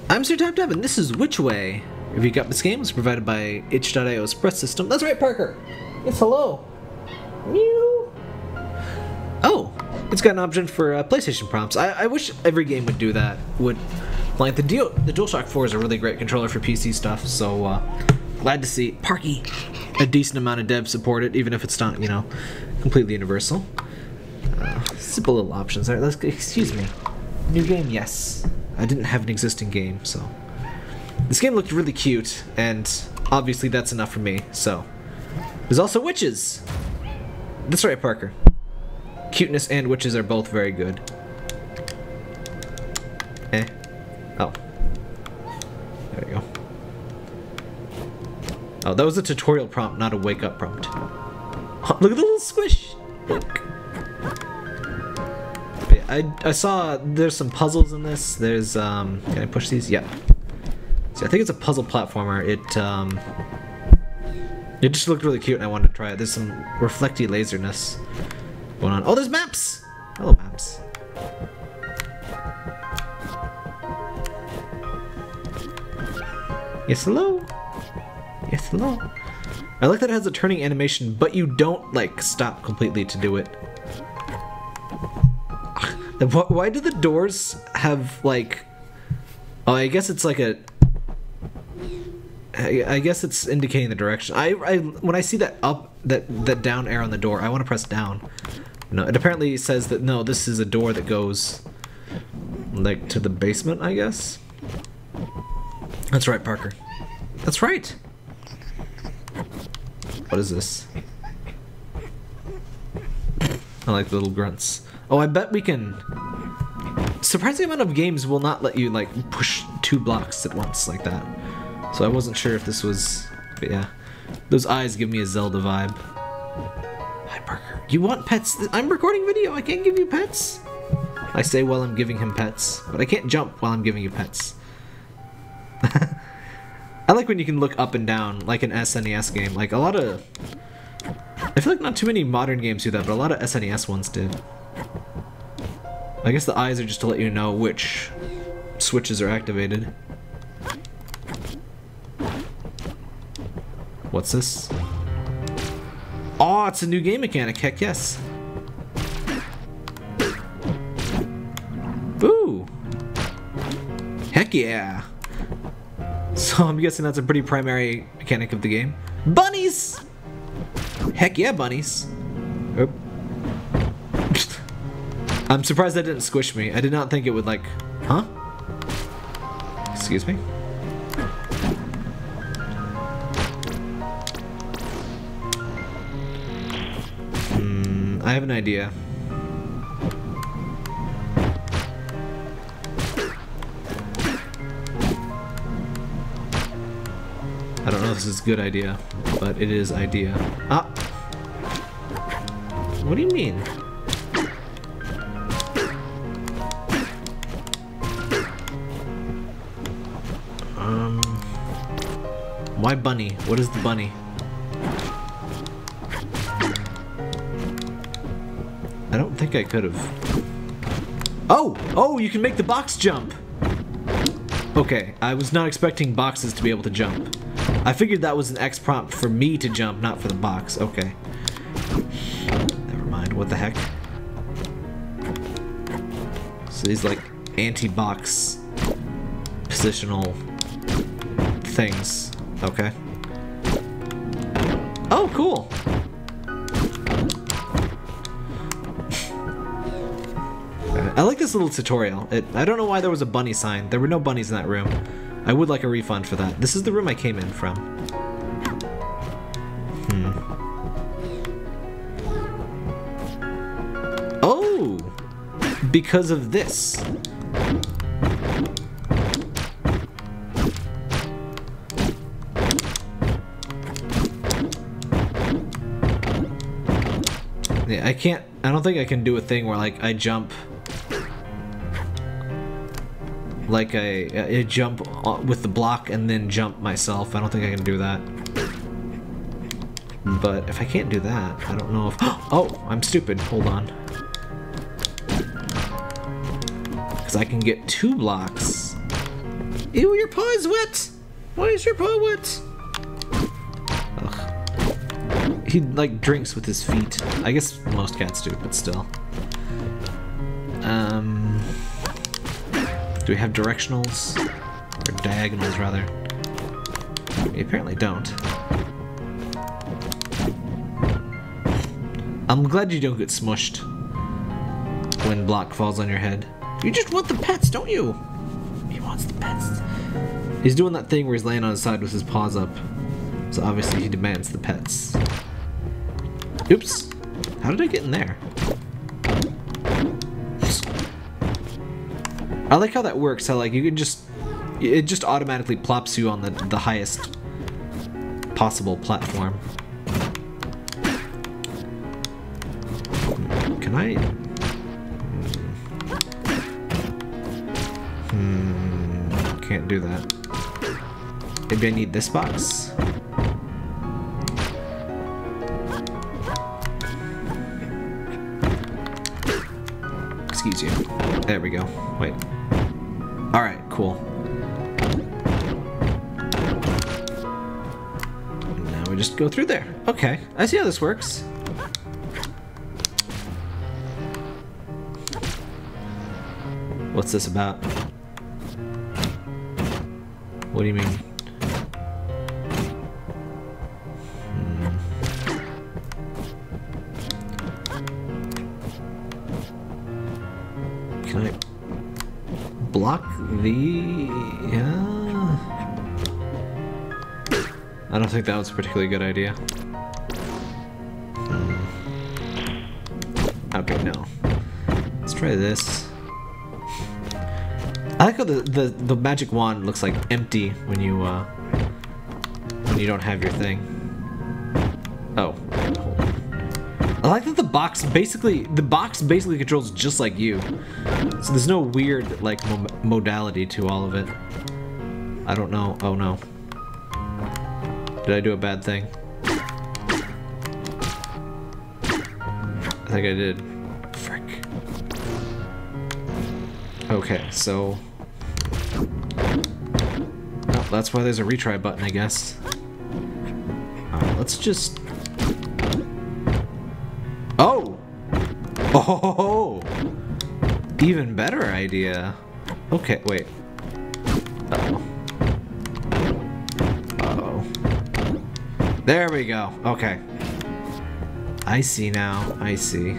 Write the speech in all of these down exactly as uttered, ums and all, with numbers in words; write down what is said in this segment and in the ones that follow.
I'm Sir Tap Tap, and this is WitchWay. Review Got This Game is provided by itch dot i o Express System. That's right, Parker! Yes, hello! Mew! Oh! It's got an option for uh, PlayStation prompts. I, I wish every game would do that. Would like the Dio the DualShock four is a really great controller for P C stuff, so uh, glad to see Parky a decent amount of devs support it, even if it's not, you know, completely universal. Uh, simple little options there. Let's excuse me. New game, yes. I didn't have an existing game, so this game looked really cute, and obviously that's enough for me. So there's also witches. That's right, Parker. Cuteness and witches are both very good. Eh. Oh. There you go. Oh, that was a tutorial prompt, not a wake-up prompt. Oh, look at the little squish! Look. I, I saw there's some puzzles in this. There's, um, can I push these? Yeah. So I think it's a puzzle platformer. It, um, it just looked really cute and I wanted to try it. There's some reflecty laserness going on. Oh, there's maps! Hello, maps. Yes, hello? Yes, hello? I like that it has a turning animation, but you don't, like, stop completely to do it. Why do the doors have, like... Oh, I guess it's like a... I guess it's indicating the direction. I, I when I see that up, that, that down arrow on the door, I want to press down. No, it apparently says that, no, this is a door that goes, like, to the basement, I guess? That's right, Parker. That's right! What is this? I like the little grunts. Oh, I bet we can... Surprising amount of games will not let you, like, push two blocks at once like that. So I wasn't sure if this was... But yeah. Those eyes give me a Zelda vibe. Hi, Parker. You want pets? I'm recording video. I can't give you pets. I say while I'm giving him pets. But I can't jump while I'm giving you pets. I like when you can look up and down, like an S N E S game. Like, a lot of... I feel like not too many modern games do that, but a lot of S N E S ones did. I guess the eyes are just to let you know which switches are activated. What's this? Oh, it's a new game mechanic. Heck yes. Ooh. Heck yeah. So I'm guessing that's a pretty primary mechanic of the game. Bunnies! Heck yeah, bunnies. Oop. I'm surprised that didn't squish me. I did not think it would, like... Huh? Excuse me? Hmm, I have an idea. I don't know if this is a good idea, but it is idea. Ah! What do you mean? Um... Why bunny? What is the bunny? I don't think I could have. Oh! Oh, you can make the box jump! Okay, I was not expecting boxes to be able to jump. I figured that was an X prompt for me to jump, not for the box. Okay. Never mind. What the heck? So these, like, anti-box positional things. Okay. Oh, cool! I like this little tutorial. It, I don't know why there was a bunny sign. There were no bunnies in that room. I would like a refund for that. This is the room I came in from. Hmm. Oh! Because of this. Yeah, I can't... I don't think I can do a thing where, like, I jump... Like I, I jump with the block and then jump myself. I don't think I can do that. But if I can't do that, I don't know if... Oh, I'm stupid. Hold on. Because I can get two blocks Ew, your paw is wet! Why is your paw wet? Ugh. He, like, drinks with his feet. I guess most cats do, but still. Um... Do we have directionals? Or diagonals, rather? We apparently don't. I'm glad you don't get smushed when block falls on your head. You just want the pets, don't you? He wants the pets. He's doing that thing where he's laying on his side with his paws up. So obviously he demands the pets. Oops. How did I get in there? I like how that works, how like you can just... It just automatically plops you on the, the highest possible platform. Can I... Hmm... Can't do that. Maybe I need this box? Excuse you. There we go. Wait. Alright, cool. Now we just go through there. Okay, I see how this works. What's this about? What do you mean? Hmm. Can I block the... Yeah. I don't think that was a particularly good idea. Hmm. Okay, no. Let's try this. I like how the, the, the magic wand looks like empty when you, uh, when you don't have your thing. Oh, hold on. I like that the box basically, the box basically controls just like you. So there's no weird, like, mo modality to all of it. I don't know. Oh, no. Did I do a bad thing? I think I did. Frick. Okay, so... Well, that's why there's a retry button, I guess. Alright, let's just... Oh! Oh! Even better idea. Okay, wait. Uh-oh. Uh-oh. There we go. Okay. I see now. I see.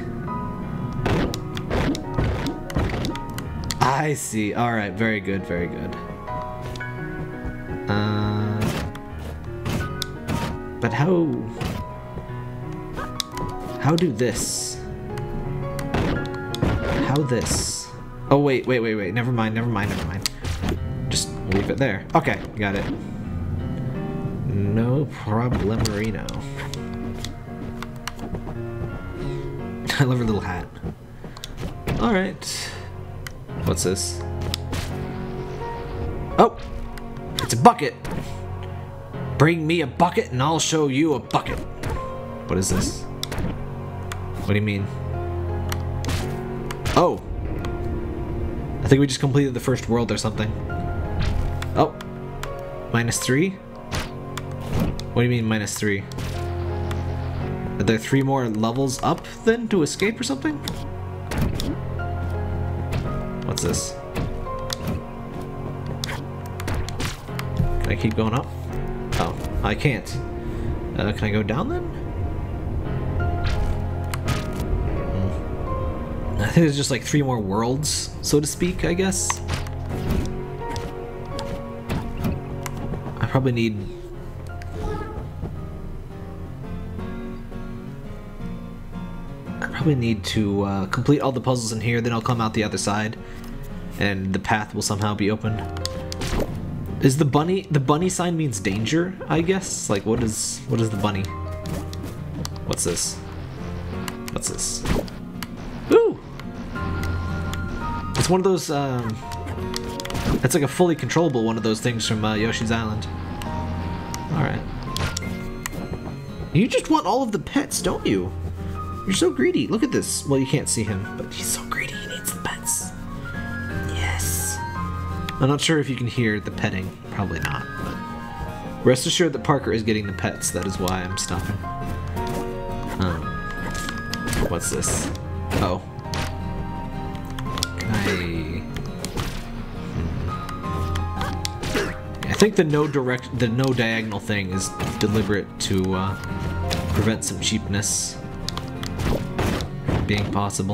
I see. Alright, very good, very good. Uh, but how... How do this? How this? Oh, wait, wait, wait, wait. Never mind, never mind, never mind. Just leave it there. Okay, got it. No problemerino. I love her little hat. Alright. What's this? Oh! It's a bucket! Bring me a bucket and I'll show you a bucket. What is this? What do you mean? Oh! I think we just completed the first world or something. Oh! Minus three? What do you mean minus three? Are there three more levels up then to escape or something? What's this? Can I keep going up? Oh, I can't. Uh, can I go down then? Mm. I think there's just like three more worlds, so to speak, I guess. I probably need... I probably need to uh, complete all the puzzles in here, then I'll come out the other side. And the path will somehow be open. Is the bunny the bunny sign means danger, I guess? Like what is what is the bunny? What's this? What's this? Ooh! It's one of those um it's like a fully controllable one of those things from uh, Yoshi's Island. Alright. You just want all of the pets, don't you? You're so greedy. Look at this. Well, you can't see him, but he's so greedy he needs the pets. Yes. I'm not sure if you can hear the petting. Probably not. But rest assured that Parker is getting the pets. That is why I'm stopping. Um, what's this? Oh. Can I... Hmm. I think the no direct, the no diagonal thing is deliberate to uh, prevent some cheapness being possible.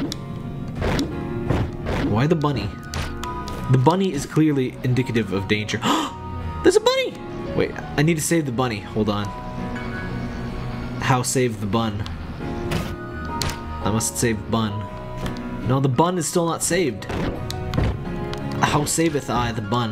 Why the bunny? The bunny is clearly indicative of danger. There's a bunny! Wait, I need to save the bunny. Hold on. How save the bun? I must save bun. No, the bun is still not saved. How saveth I the bun?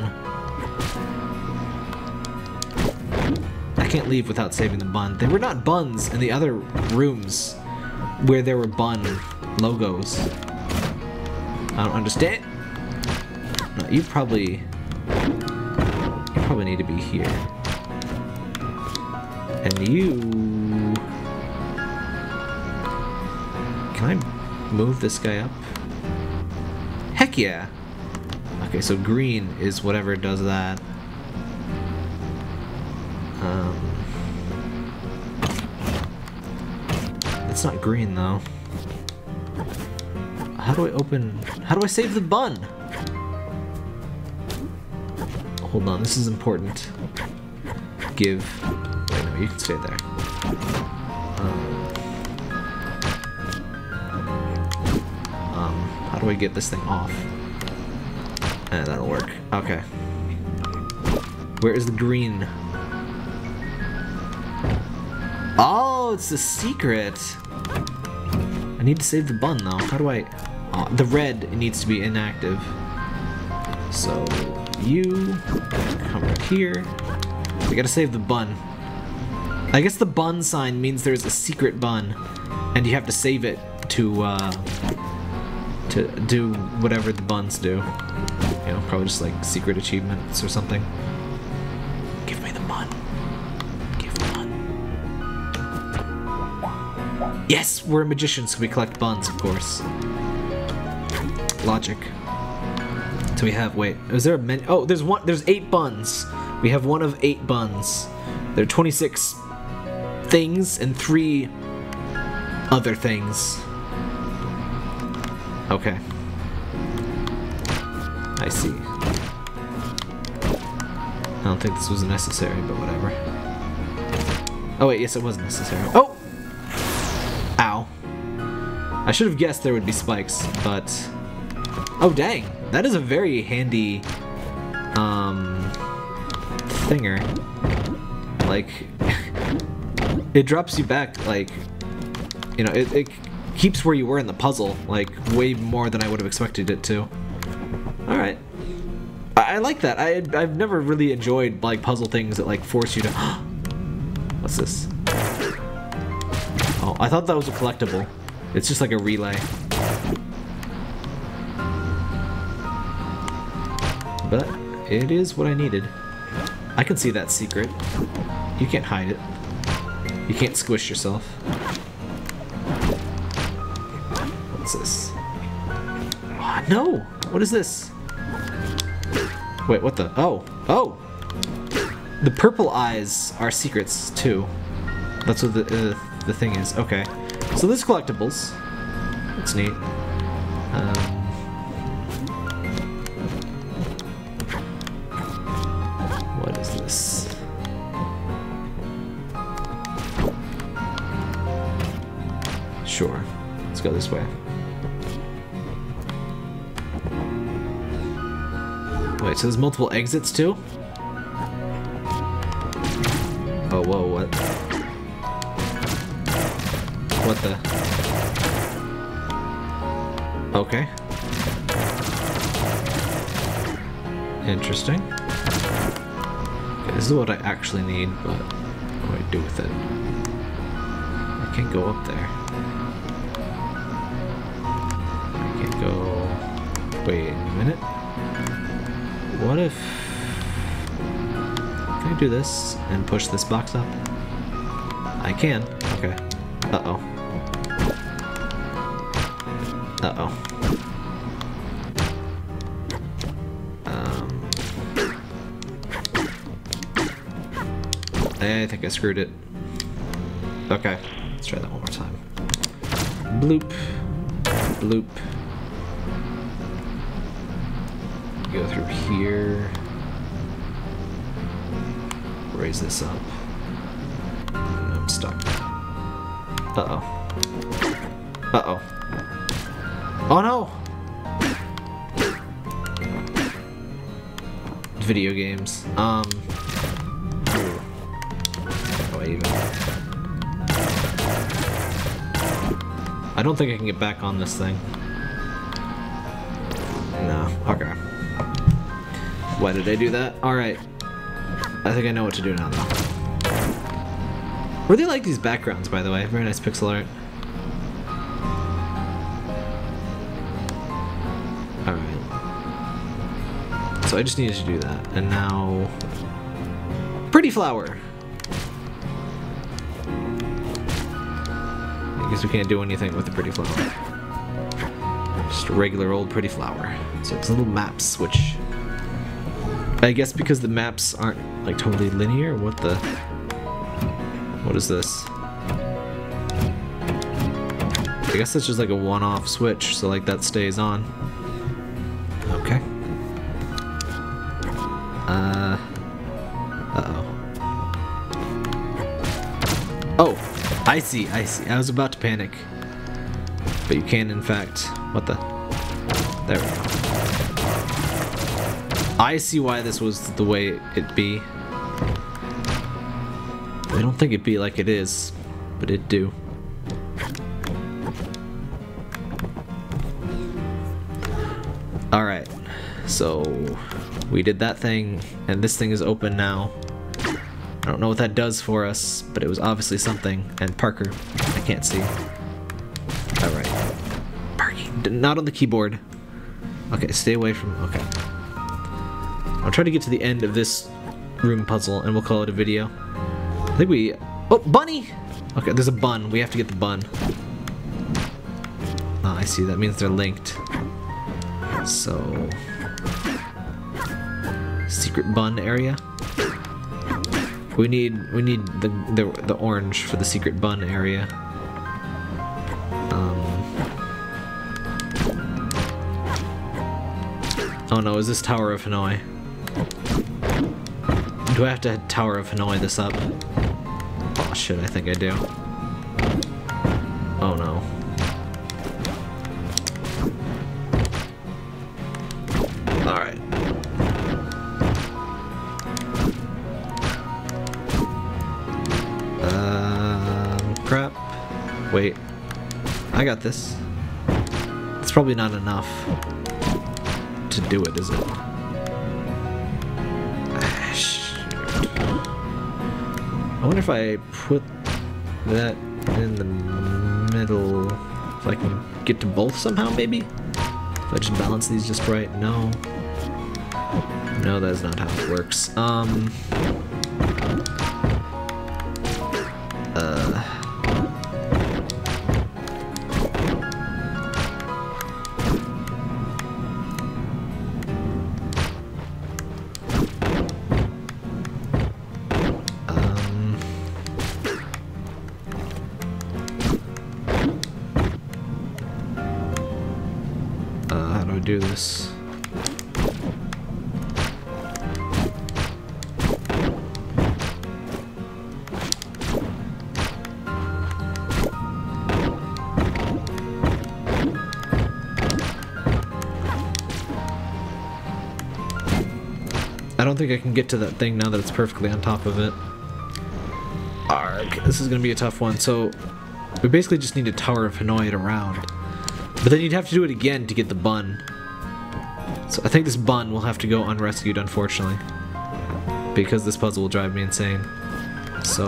I can't leave without saving the bun. There were not buns in the other rooms where there were bun logos. I don't understand. No, you probably... You probably need to be here. And you... Can I move this guy up? Heck yeah! Okay, so green is whatever does that. Um... It's not green, though. How do I open... How do I save the bun? Hold on, this is important. Give... Wait, no, you can stay there. Um, um, how do I get this thing off? Eh, that'll work. Okay. Where is the green? Oh, it's the secret! I need to save the bun, though. How do I... Oh, the red needs to be inactive. So, you come right here. We gotta save the bun. I guess the bun sign means there's a secret bun, and you have to save it to, uh, to do whatever the buns do. You know, probably just like secret achievements or something. Give me the bun. Give the bun. Yes, we're magicians, so we collect buns, of course. Logic. So we have, wait, is there a menu? Oh, there's one, there's eight buns. We have one of eight buns. There are twenty-six things and three other things. Okay. I see. I don't think this was necessary, but whatever. Oh wait, yes it was necessary. Oh! Ow. I should have guessed there would be spikes, but... Oh dang, that is a very handy, um, thinger. Like, it drops you back, like, you know, it, it keeps where you were in the puzzle, like, way more than I would have expected it to. Alright. I, I like that. I, I've never really enjoyed, like, puzzle things that, like, force you to... What's this? Oh, I thought that was a collectible. It's just like a relay. But it is what I needed. I can see that secret. You can't hide it. You can't squish yourself. What's this? Oh, no! What is this? Wait, what the? Oh! Oh! The purple eyes are secrets, too. That's what the, uh, the thing is. Okay. So there's collectibles. That's neat. Um... What is this? Sure. Let's go this way. Wait, so there's multiple exits too? Oh, whoa, what? What the? Okay. Interesting. Okay, this is what I actually need, but what do I do with it? I can't go up there. I can't go... Wait a minute. What if... Can I do this and push this box up? I can. Okay. Uh-oh. Uh-oh. Um... I think I screwed it. Okay, let's try that one more time. Bloop. Bloop. Go through here. Raise this up. And I'm stuck. Uh-oh. Uh-oh. Oh no! Video games. Um... How do I even... I don't think I can get back on this thing. No. Okay. Why did I do that? Alright. I think I know what to do now, though. Really like these backgrounds, by the way. Very nice pixel art. Alright. So I just needed to do that. And now... Pretty flower! I guess we can't do anything with the pretty flower. Just a regular old pretty flower. So it's a little map switch. I guess because the maps aren't like totally linear. What the? What is this? I guess it's just like a one-off switch, so like that stays on. Okay. Uh. Uh-oh. Oh, I see, I see. I was about to panic. But you can, in fact. What the? There we go. I see why this was the way it be. I don't think it be like it is, but it do. Alright, so we did that thing, and this thing is open now. I don't know what that does for us, but it was obviously something. And Parker, I can't see. Alright. Parking, not on the keyboard. Okay, stay away from, okay. I'll try to get to the end of this room puzzle, and we'll call it a video. I think we... Oh, bunny! Okay, there's a bun. We have to get the bun. Oh, I see. That means they're linked. So... Secret bun area. We need we need the the, the orange for the secret bun area. Um... Oh no, is this Tower of Hanoi? Do I have to Tower of Hanoi this up? Oh shit, I think I do. Oh no. Alright. Um, crap. Wait. I got this. It's probably not enough to do it, is it? I wonder if I put that in the middle, if I can get to both somehow, maybe? If I just balance these just right? No. No, that's not how it works. Um... Uh... do this. I don't think I can get to that thing now that it's perfectly on top of it. Arg, this is gonna be a tough one. So we basically just need a Tower of Hanoi it around. But then you'd have to do it again to get the bun. So I think this bun will have to go unrescued, unfortunately. Because this puzzle will drive me insane. So...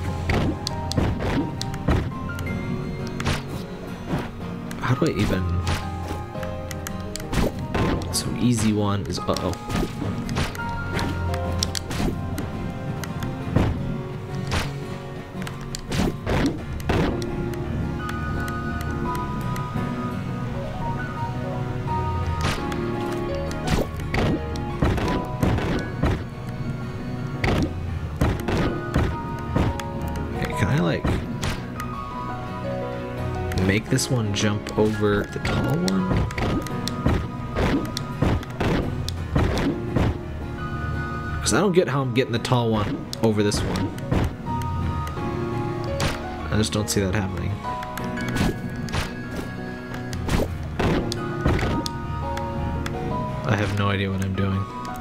how do I even... So easy one is... uh-oh. I, like, make this one jump over the tall one? Because I don't get how I'm getting the tall one over this one. I just don't see that happening. I have no idea what I'm doing.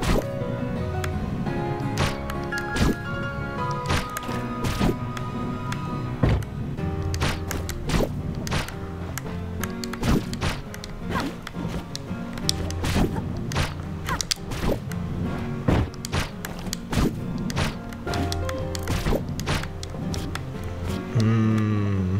Hmm.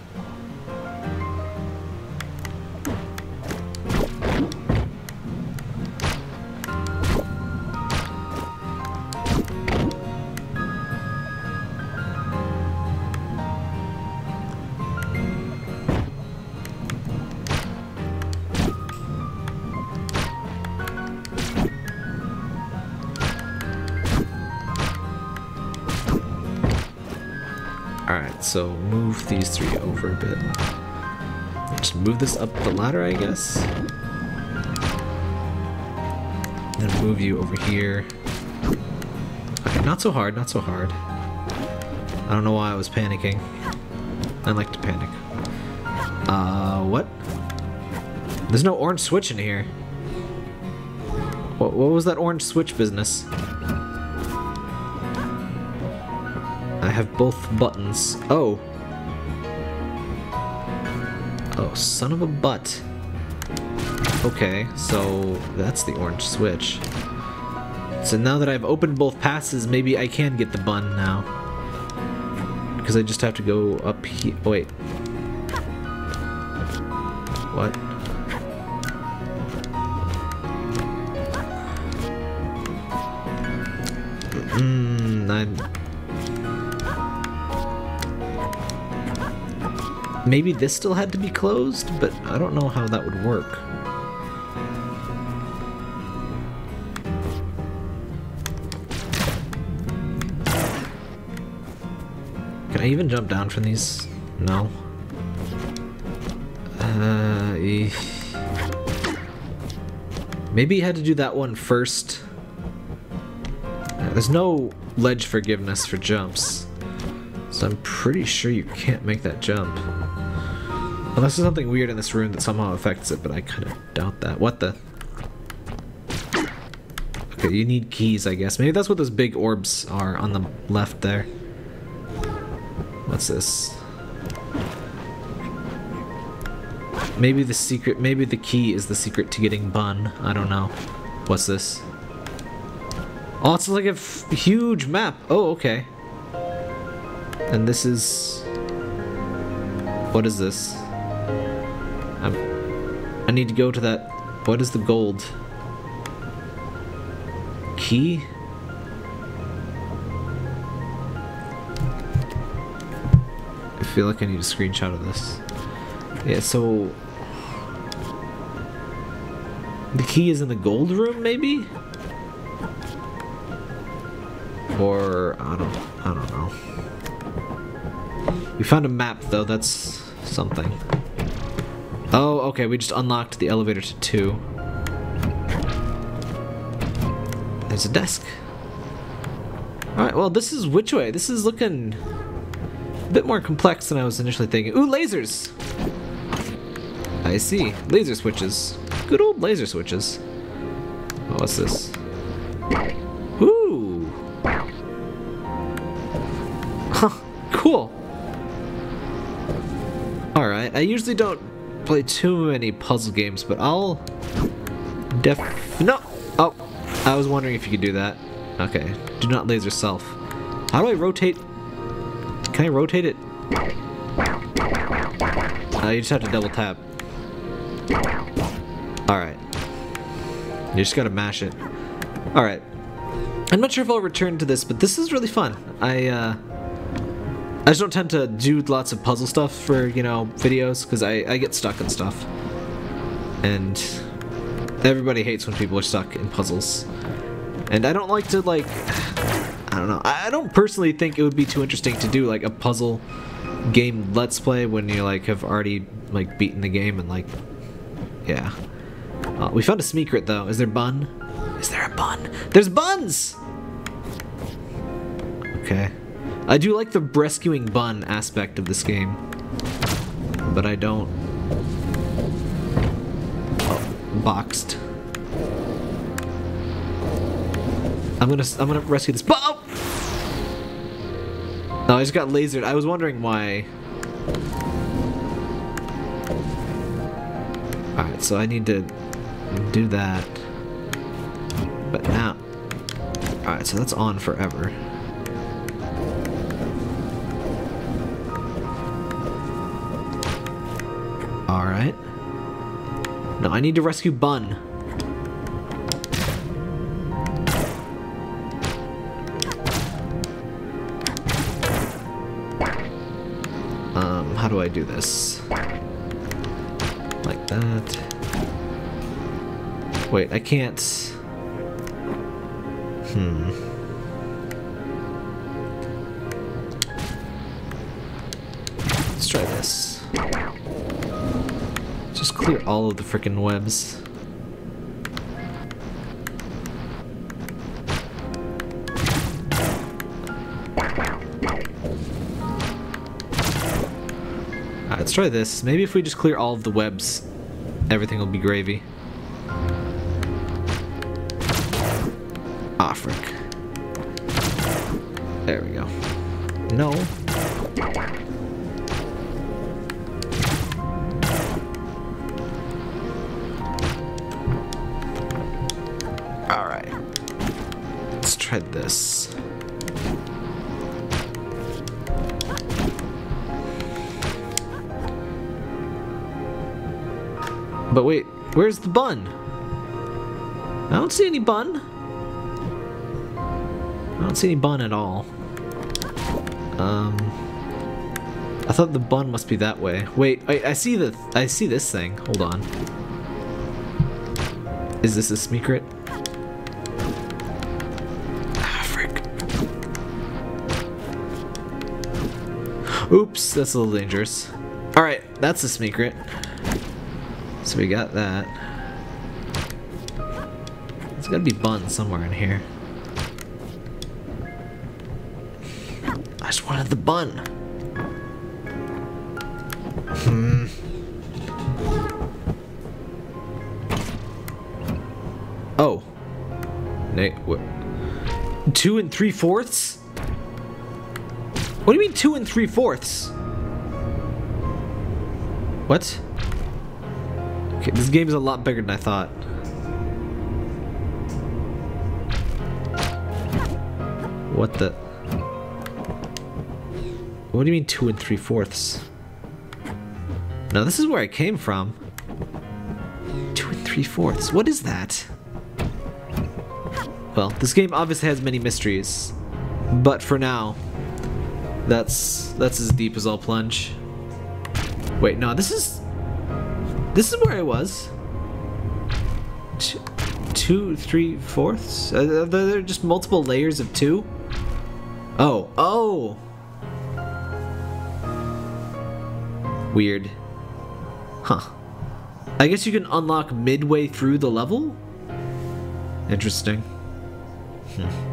Alright, so move these three over a bit. Just move this up the ladder, I guess. Then move you over here. Okay, not so hard, not so hard. I don't know why I was panicking. I like to panic. Uh, what? There's no orange switch in here. What, what was that orange switch business? I have both buttons. Oh. Oh, son of a butt. Okay, so that's the orange switch. So now that I've opened both passes, maybe I can get the bun now. Because I just have to go up here. Oh, wait. What? Mmm, I'm... Maybe this still had to be closed, but I don't know how that would work. Can I even jump down from these? No. Uh, eh. Maybe you had to do that one first. Uh, there's no ledge forgiveness for jumps, so I'm pretty sure you can't make that jump. Unless there's something weird in this room that somehow affects it, but I kind of doubt that. What the? Okay, you need keys, I guess. Maybe that's what those big orbs are on the left there. What's this? Maybe the secret, maybe the key is the secret to getting bun. I don't know. What's this? Oh, it's like a f huge map. Oh, okay. And this is... What is this? I'm... I need to go to that... What is the gold? Key? I feel like I need a screenshot of this. Yeah, so... The key is in the gold room, maybe? Or... I don't... I don't know. We found a map, though. That's something. Oh, okay. We just unlocked the elevator to two. There's a desk. Alright, well, this is WitchWay. This is looking a bit more complex than I was initially thinking. Ooh, lasers! I see. Laser switches. Good old laser switches. Oh, what's this? Ooh! Huh, cool. Alright, I usually don't play too many puzzle games, but I'll def- No! Oh, I was wondering if you could do that. Okay, do not laser self. How do I rotate? Can I rotate it? Uh, you just have to double tap. Alright. You just gotta mash it. Alright. I'm not sure if I'll return to this, but this is really fun. I, uh... I just don't tend to do lots of puzzle stuff for, you know, videos, because I, I get stuck in stuff. And everybody hates when people are stuck in puzzles. And I don't like to, like... don't know. I don't personally think it would be too interesting to do like a puzzle game let's play when you like have already like beaten the game and like, yeah. Uh, we found a secret though. Is there bun? Is there a bun? There's buns! Okay. I do like the rescuing bun aspect of this game, but I don't. Oh, boxed. I'm gonna I'm gonna rescue this. Oh! No, I just got lasered. I was wondering why. All right, so I need to do that. But now, all right, so that's on forever. All right. No, I need to rescue Bun. Um, how do I do this? Like that. Wait, I can't. Hmm. Let's try this. Just clear all of the frickin' webs. Alright, let's try this. Maybe if we just clear all of the webs, everything will be gravy. Ah, frick. There we go. No. Alright. Let's try this. But wait, where's the bun? I don't see any bun. I don't see any bun at all. Um, I thought the bun must be that way. Wait, I, I see the I see this thing. Hold on. Is this a secret? Ah, frick. Oops, that's a little dangerous. All right, that's a secret. So we got that. There's gotta be bun somewhere in here. I just wanted the bun. Hmm. Oh. Nate, what? Two and three fourths? What do you mean two and three fourths? What? Okay, this game is a lot bigger than I thought. What the? What do you mean two and three fourths? No, this is where I came from. Two and three fourths. What is that? Well, this game obviously has many mysteries, but for now, that's that's as deep as I'll plunge. Wait, no, this is this is where I was. Two, two three fourths. Are there just multiple layers of two? Oh, oh. Weird. Huh. I guess you can unlock midway through the level? Interesting. Hmm.